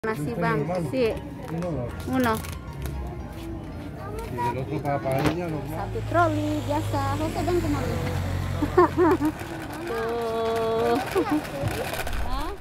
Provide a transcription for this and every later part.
Nasi bang, sí, uno. Satu troli biasa, Jose dan kemari. Tuh. Hah?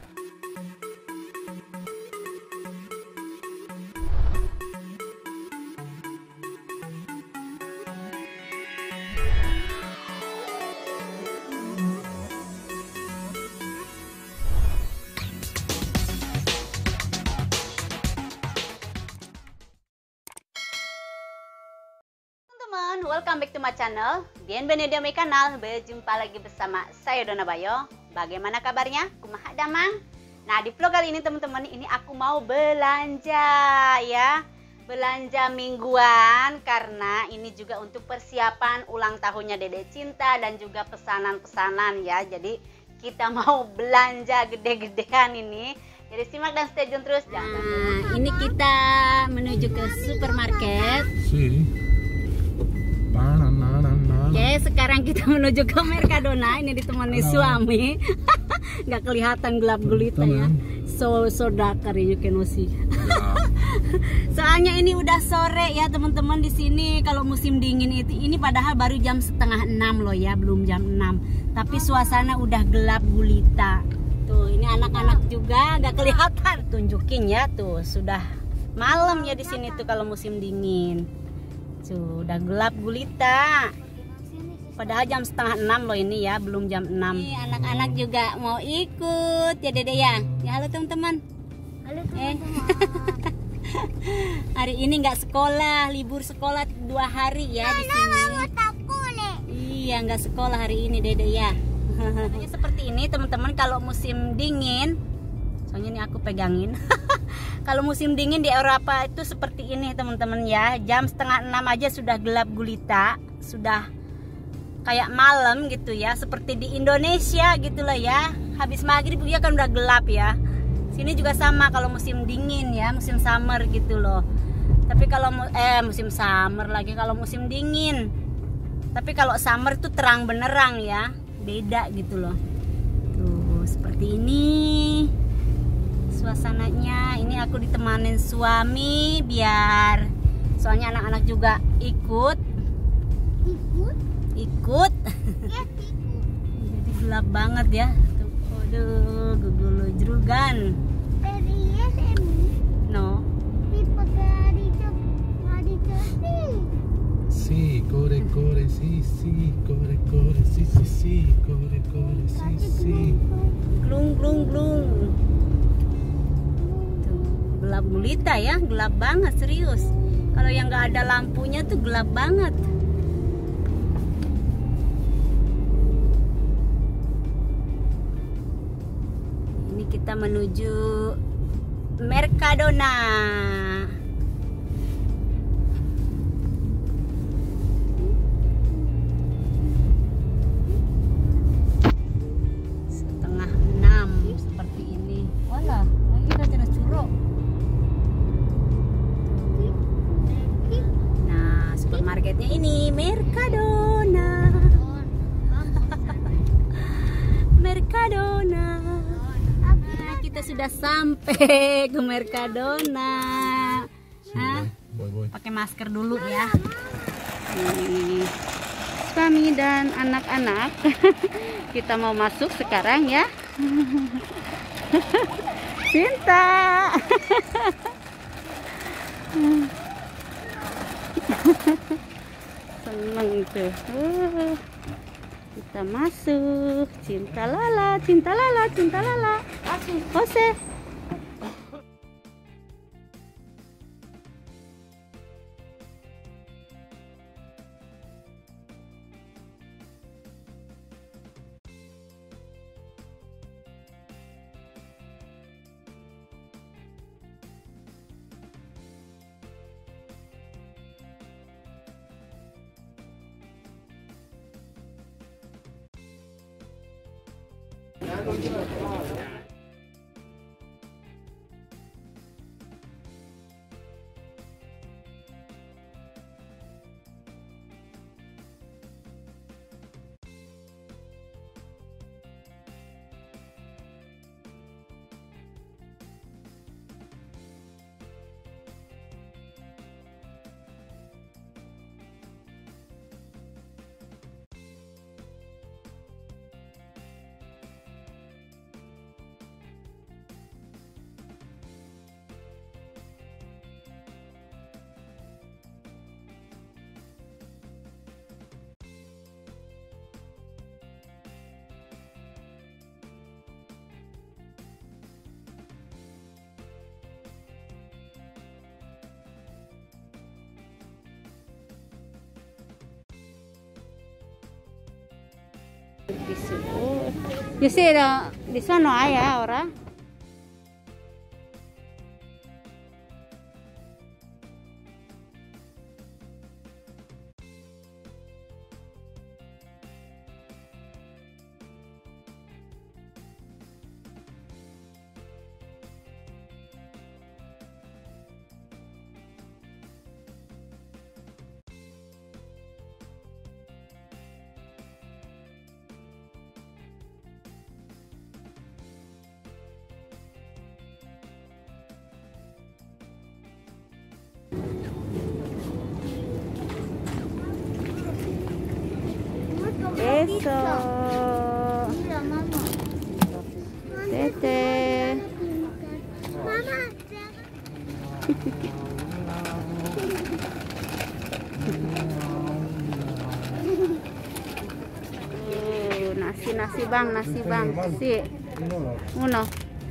Teman-teman, welcome back to my channel. Bienvenido di my kanal. Berjumpa lagi bersama saya Donna Bayo. Bagaimana kabarnya? Kumaha damang? Nah, di vlog kali ini teman-teman, ini aku mau belanja ya. Belanja mingguan karena ini juga untuk persiapan ulang tahunnya Dede Cinta dan juga pesanan-pesanan ya. Jadi kita mau belanja gede-gedean ini. Jadi simak dan stay tune terus. Nah, ini kita menuju ke supermarket. Oke, sekarang kita menuju ke Mercadona. Ini ditemani suami. Nggak kelihatan gelap gulita ya. So dakar ya Kenosi. Soalnya ini udah sore ya teman-teman di sini. Kalau musim dingin ini padahal baru jam setengah 6 loh ya, belum jam 6. Tapi suasana udah gelap gulita. Tuh, ini anak-anak juga nggak kelihatan. Tunjukin ya tuh, sudah malam ya di sini tuh kalau musim dingin. Sudah gelap gulita. Padahal jam setengah 6 loh ini ya, belum jam 6. Nih, anak-anak juga mau ikut ya Dede ya. Ya halo teman-teman. Halo teman-teman. Hari ini nggak sekolah, libur sekolah 2 hari ya di sini. Iya, nggak sekolah hari ini Dede ya. Seperti ini teman-teman kalau musim dingin. Soalnya ini aku pegangin. Kalau musim dingin di Eropa itu seperti ini teman-teman ya. Jam setengah 6 aja sudah gelap gulita, sudah kayak malam gitu ya, seperti di Indonesia gitulah ya. Habis maghrib ya kan udah gelap ya. Sini juga sama kalau musim dingin ya, musim summer gitu loh. Tapi kalau musim summer lagi kalau musim dingin. Tapi kalau summer itu terang benerang ya, beda gitu loh. Tuh seperti ini suasananya. Ini aku ditemanin suami biar soalnya anak-anak juga ikut. Jadi gelap banget ya. Tuh, aduh, gugulu jerugan. No. Sí, corre, sí, corre, sí, corre, sí. Glung. Tuh, gelap gulita ya, gelap banget serius. Kalau yang nggak ada lampunya tuh gelap banget. Ini kita menuju Mercadona. Setengah 6 seperti ini. Walah, lagi kita jelas curug. Nah, supermarketnya ini Mercadona. Mercadona. Nah, kita sudah sampai ke Mercadona. Hah? Pakai masker dulu ya. Nih, suami dan anak-anak. Kita mau masuk sekarang ya. Cinta. Seneng tuh. Kita masuk. Cinta lala. Jose. You see this one no ayah orang. Eso. Tete. Nasi bang. Sí. Uno.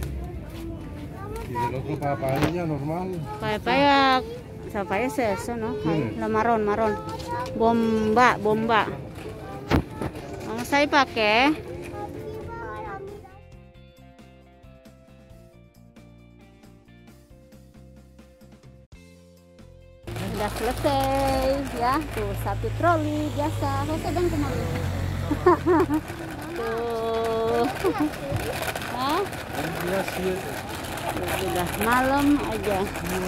Y el otro papaya normal. Papaya es eso, ¿no? La marrón. Bomba. Vamos a pakai. Sudah selesai ya, tuh satu troli biasa. Saya sedang kemana? Tuh. Hah? Sudah malam aja.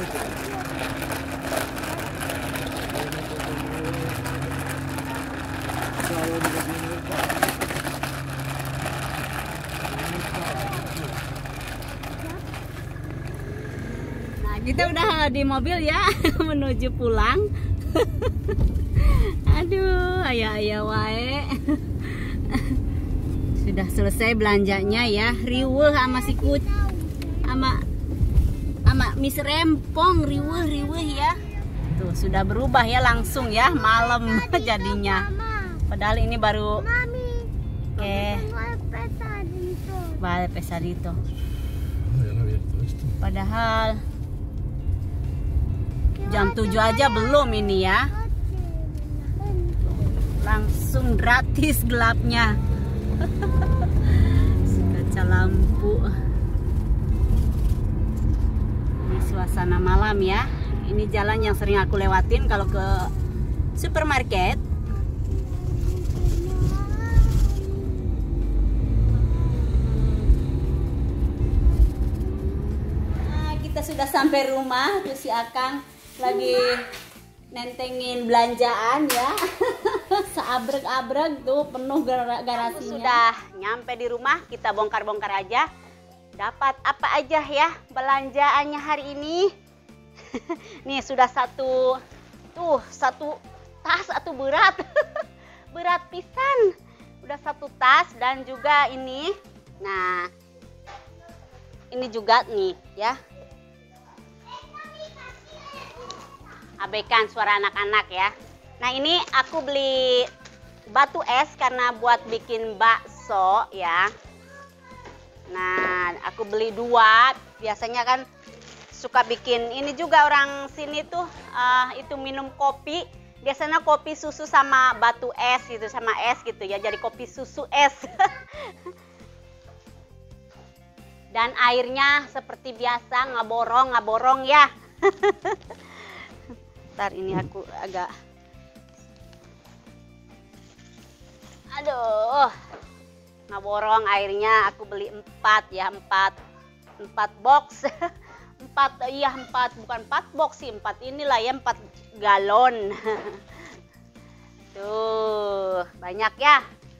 Nah, kita udah di mobil ya, menuju pulang. Aduh, ayah wae. Sudah selesai belanjanya ya, riweuh sama si Kut, sama Miss Rempong, riweuh ya. Tuh sudah berubah ya langsung ya, malam jadinya. Padahal ini baru vale pesadito. Padahal jam 7 aja belum ini ya. Langsung gratis gelapnya. Kaca lampu. Ini suasana malam ya. Ini jalan yang sering aku lewatin kalau ke supermarket. Nah, kita sudah sampai rumah. Tuh si Akang lagi nentengin belanjaan ya. Seabrek-abrek tuh penuh garasinya. Sudah nyampe di rumah, kita bongkar-bongkar aja. Dapat apa aja ya belanjaannya hari ini. Nih sudah satu tas atau berat. Berat pisan. Udah satu tas dan juga ini. Nah, ini juga nih ya. Abaikan suara anak-anak ya. Nah ini aku beli batu es karena buat bikin bakso ya. Nah aku beli 2. Biasanya kan suka bikin ini juga orang sini tuh itu minum kopi. Biasanya kopi susu sama batu es gitu, sama es gitu ya. Jadi kopi susu es. Dan airnya seperti biasa ngaborong ya. Ntar ini aku agak, aduh, ngaborong airnya. Aku beli 4 ya, 4 box. 4 bukan 4 box sih, 4 inilah ya, 4 galon. Tuh banyak ya.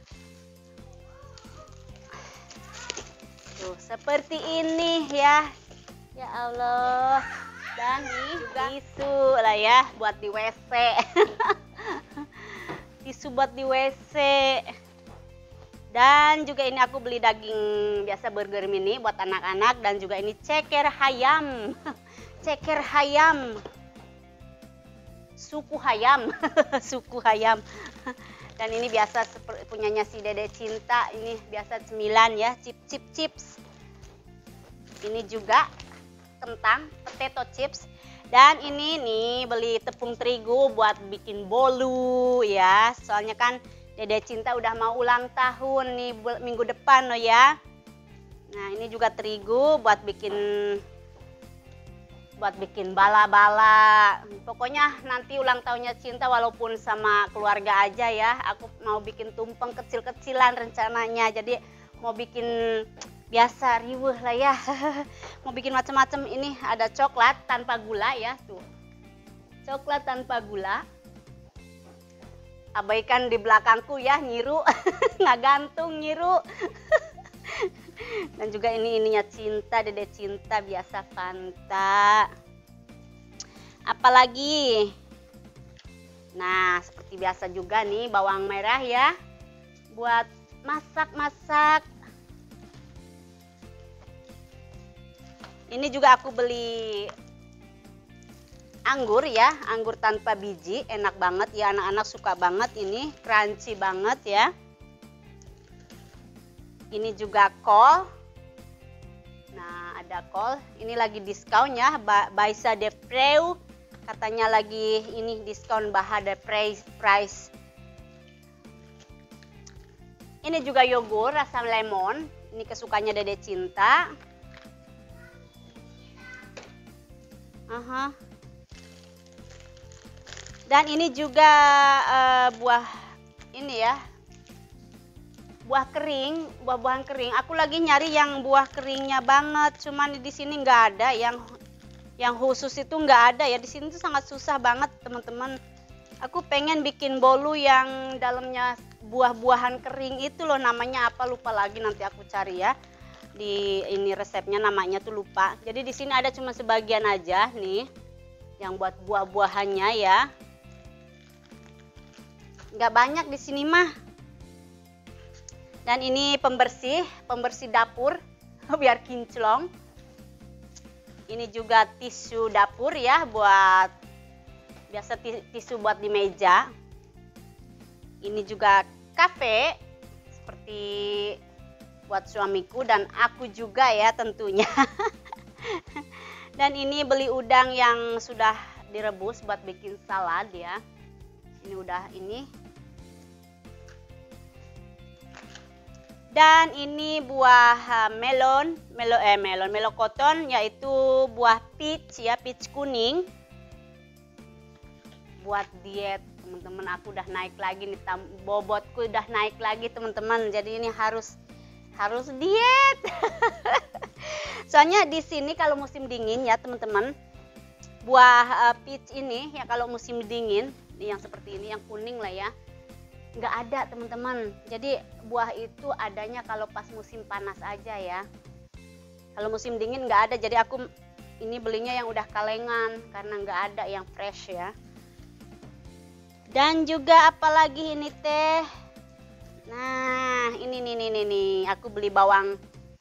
Tuh seperti ini ya. Ya Allah. Dan nih juga tisu lah ya buat di WC. Tisu buat di WC. Dan juga ini aku beli daging biasa burger mini buat anak-anak. Dan juga ini ceker hayam. Ceker hayam. Suku hayam. Suku hayam. Dan ini biasa punyanya si Dede Cinta. Ini biasa cemilan ya, chips. Ini juga kentang, potato chips. Dan ini nih beli tepung terigu buat bikin bolu ya. Soalnya kan Dede Cinta udah mau ulang tahun nih minggu depan loh ya. Nah ini juga terigu buat bikin bala-bala. Pokoknya nanti ulang tahunnya Cinta walaupun sama keluarga aja ya. Aku mau bikin tumpeng kecil-kecilan rencananya. Jadi mau bikin biasa riweuh lah ya. Mau bikin macam-macam. Ini ada coklat tanpa gula ya tuh. Coklat tanpa gula. Abaikan di belakangku ya nyiru. Nggak gantung nyiru. Dan juga ininya Cinta, Dede Cinta biasa Fanta. Apalagi? Nah, seperti biasa juga nih bawang merah ya. Buat masak-masak. Ini juga aku beli anggur ya, anggur tanpa biji, enak banget ya, anak-anak suka banget ini, crunchy banget ya. Ini juga kol. Nah, ada kol. Ini lagi diskon ya, Baisa de Preu. Katanya lagi ini diskon Baha de price. Ini juga yogurt rasa lemon. Ini kesukaannya Dede Cinta. Dan ini juga buah ini ya. Buah kering, buah-buahan kering. Aku lagi nyari yang buah keringnya banget, cuman di sini nggak ada yang khusus itu nggak ada ya. Di sini tuh sangat susah banget teman-teman. Aku pengen bikin bolu yang dalamnya buah-buahan kering itu loh, namanya apa lupa lagi, nanti aku cari ya. Di ini resepnya namanya tuh lupa. Jadi di sini ada cuma sebagian aja nih yang buat buah-buahannya ya. Nggak banyak di sini mah. Dan ini pembersih dapur biar kinclong. Ini juga tisu dapur ya, buat biasa tisu buat di meja. Ini juga kafe seperti buat suamiku dan aku juga ya tentunya. Dan ini beli udang yang sudah direbus buat bikin salad ya. Ini udah ini. Dan ini buah melokoton, yaitu buah peach ya, peach kuning. Buat diet teman-teman, aku udah naik lagi nih, bobotku udah naik lagi teman-teman. Jadi ini harus diet. Soalnya di sini kalau musim dingin ya teman-teman, buah peach ini ya kalau musim dingin, yang seperti ini yang kuning lah ya, nggak ada teman-teman. Jadi buah itu adanya kalau pas musim panas aja ya. Kalau musim dingin nggak ada. Jadi aku ini belinya yang udah kalengan karena nggak ada yang fresh ya. Dan juga apalagi ini teh. Nah ini nih. Aku beli bawang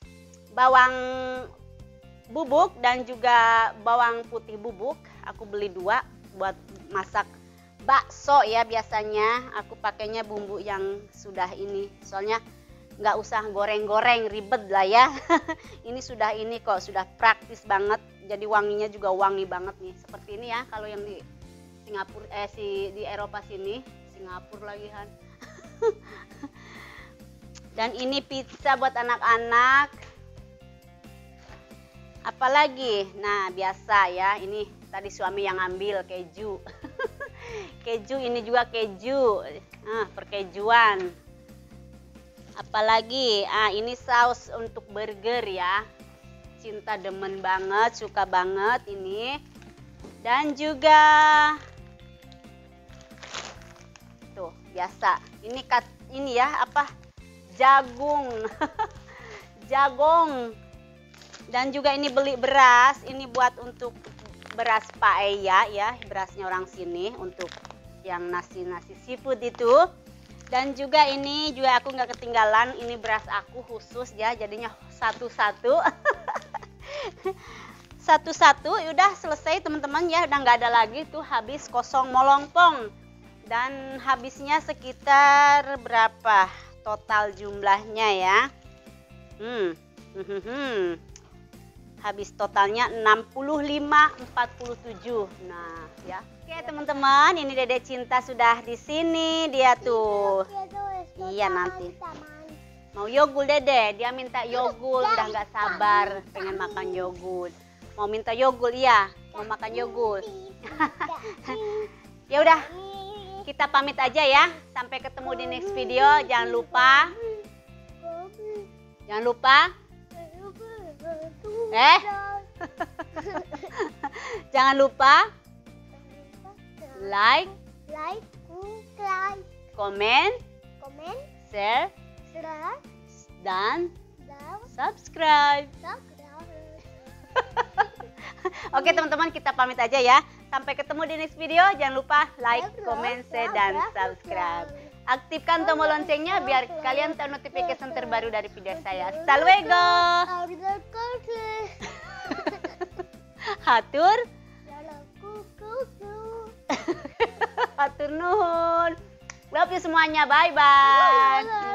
bubuk dan juga bawang putih bubuk. Aku beli 2 buat masak bakso ya. Biasanya aku pakainya bumbu yang sudah ini, soalnya nggak usah goreng-goreng ribet lah ya. Ini sudah ini kok, sudah praktis banget. Jadi wanginya juga wangi banget nih. Seperti ini ya kalau yang di Singapura di Eropa sini, Singapura lagi kan. Dan ini pizza buat anak-anak. Apalagi, nah biasa ya, ini tadi suami yang ngambil keju. Keju ini juga keju, perkejuan. Apalagi, ini saus untuk burger ya. Cinta demen banget, suka banget ini. Dan juga tuh biasa. Ini ya apa? Jagung. Jagong. Dan juga ini beli beras, ini buat untuk beras paella ya, berasnya orang sini untuk yang nasi seafood itu. Dan juga ini juga aku nggak ketinggalan, ini beras aku khusus ya, jadinya satu-satu. Satu-satu udah selesai teman-teman ya, udah nggak ada lagi tuh, habis kosong molongpong. Dan habisnya sekitar berapa total jumlahnya ya? habis totalnya 65,47. Nah, ya. Oke, teman-teman, ini Dede Cinta sudah di sini. Dia tuh. Iya, nanti. Mau yogurt Dede, dia minta yogurt, udah nggak sabar pengen makan yogurt. Mau minta yogurt, iya, mau makan yogurt. Ya udah, kita pamit aja ya. Sampai ketemu di next video. Jangan lupa. Jangan lupa like, komen, share, dan subscribe. Oke teman-teman, kita pamit aja ya. Sampai ketemu di next video. Jangan lupa like, comment, share, dan subscribe. Aktifkan tombol loncengnya biar kalian tahu notifikasi terbaru dari video saya. Hasta luego. Hatur. Hatur nuhun. Love you semuanya. Bye bye.